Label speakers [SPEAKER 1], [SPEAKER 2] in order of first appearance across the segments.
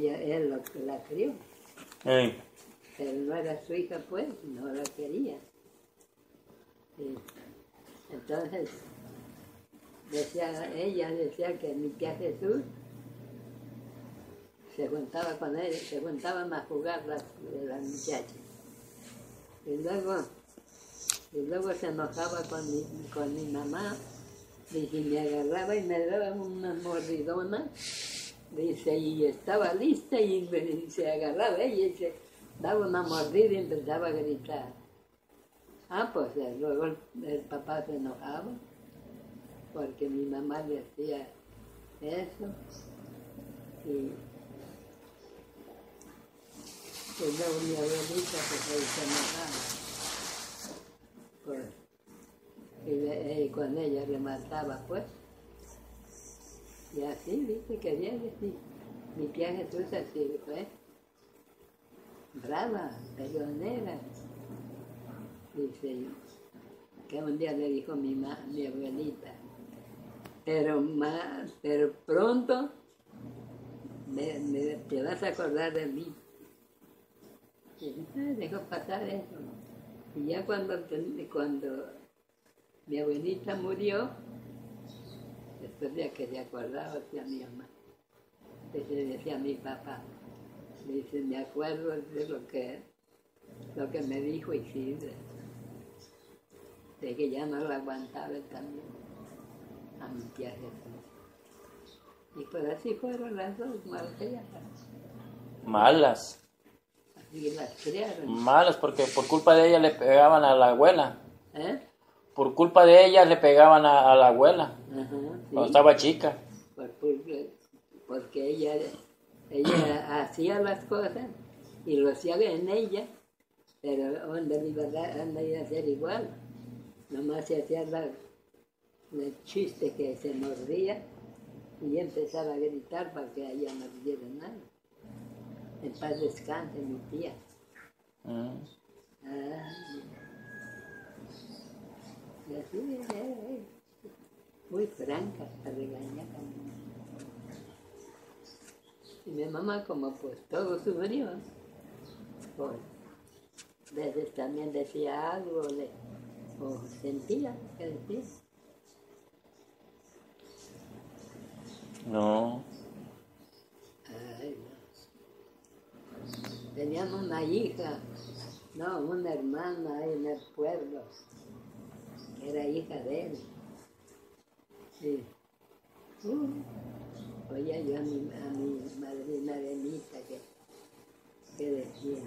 [SPEAKER 1] él la crió.
[SPEAKER 2] Ey.
[SPEAKER 1] Pero no era su hija, pues, no la quería. Y entonces, ella decía que mi tía Jesús se juntaba con él, se juntaban a jugar las muchachas. Y luego se enojaba con mi mamá, y si me agarraba y me daba una mordidona, dice, y estaba lista y se agarraba ella y se daba una mordida y empezaba a gritar. Pues luego el papá se enojaba porque mi mamá le hacía eso y luego mi abuelita se enojaba y con ella le mataba pues. Y así, viste, quería decir, mi tía Jesús así fue, brava, peleonera. Dice, que un día le dijo mi abuelita, pero pronto te vas a acordar de mí. Y dejó pasar eso. Y ya cuando mi abuelita murió, después ya que se acordaba hacia mi mamá, le decía a mi papá, le dice, me acuerdo de lo que me dijo Isidre, de que ya no lo aguantaba también a mi tía Jesús. Y pues así fueron las dos malcriadas.
[SPEAKER 2] Malas.
[SPEAKER 1] Así las criaron.
[SPEAKER 2] Malas porque por culpa de ella le pegaban a la abuela.
[SPEAKER 1] Por
[SPEAKER 2] culpa de ella le pegaban a la abuela.
[SPEAKER 1] Ajá, sí.
[SPEAKER 2] Cuando estaba chica.
[SPEAKER 1] Porque ella hacía las cosas y lo hacía en ella, pero donde iba a hacer igual. Nomás se hacía el chiste que se mordía y empezaba a gritar para que ella no dijera nada. En paz descanse mi tía. Y así muy franca para regañar. Y mi mamá, como pues todo sufrió, pues a veces también decía algo o sentía que decía.
[SPEAKER 2] No.
[SPEAKER 1] Ay, no. Teníamos una hija, una hermana ahí en el pueblo, que era hija de él. Sí. Oía yo a mi madrina Benita que decía,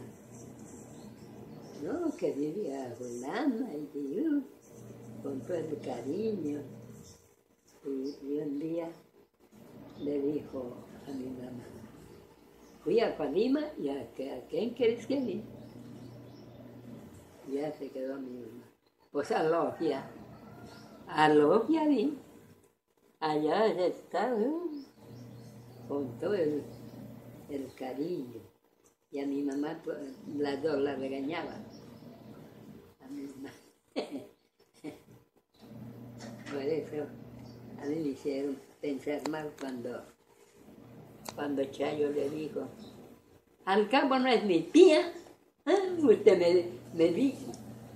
[SPEAKER 1] no, que vivía fulana y con todo el cariño. Y un día le dijo a mi mamá, fui a Colima y ¿a quién quieres que vi? Ya se quedó mi mamá. Pues a Logia vi. Allá está, con todo el cariño. Y a mi mamá, pues, las dos la regañaban. A mi mamá. Por eso, a mí me hicieron pensar mal cuando Chayo le dijo, al cabo no es mi tía, usted me dijo.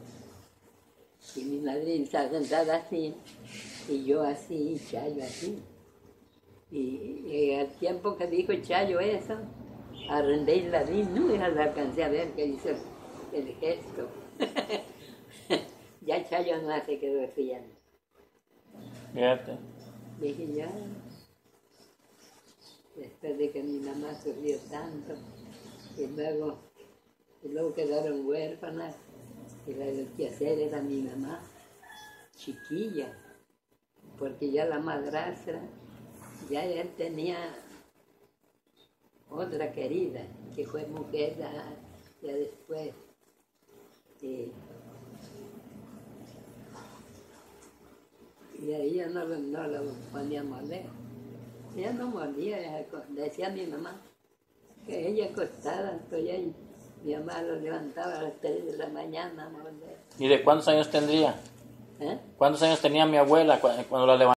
[SPEAKER 1] Y mi madrina estaba sentada así, y yo así, y Chayo así. Y al tiempo que dijo Chayo eso, arrendé y la vi, no la alcancé a ver que hizo el gesto. Ya Chayo no se quedó riendo.
[SPEAKER 2] Fíjate.
[SPEAKER 1] Dije ya, después de que mi mamá sufrió tanto, y luego quedaron huérfanas, y la que hacer era mi mamá, chiquilla, porque ya la madrastra, ya él tenía otra querida, que fue mujer ya después. Y ahí ya no lo ponía a morder. Ella no mordía, decía a mi mamá que ella acostada, entonces ahí, mi mamá lo levantaba a las 3 de la mañana a morder.
[SPEAKER 2] ¿Y de cuántos años tendría? ¿Cuántos años tenía mi abuela cuando la levantaba?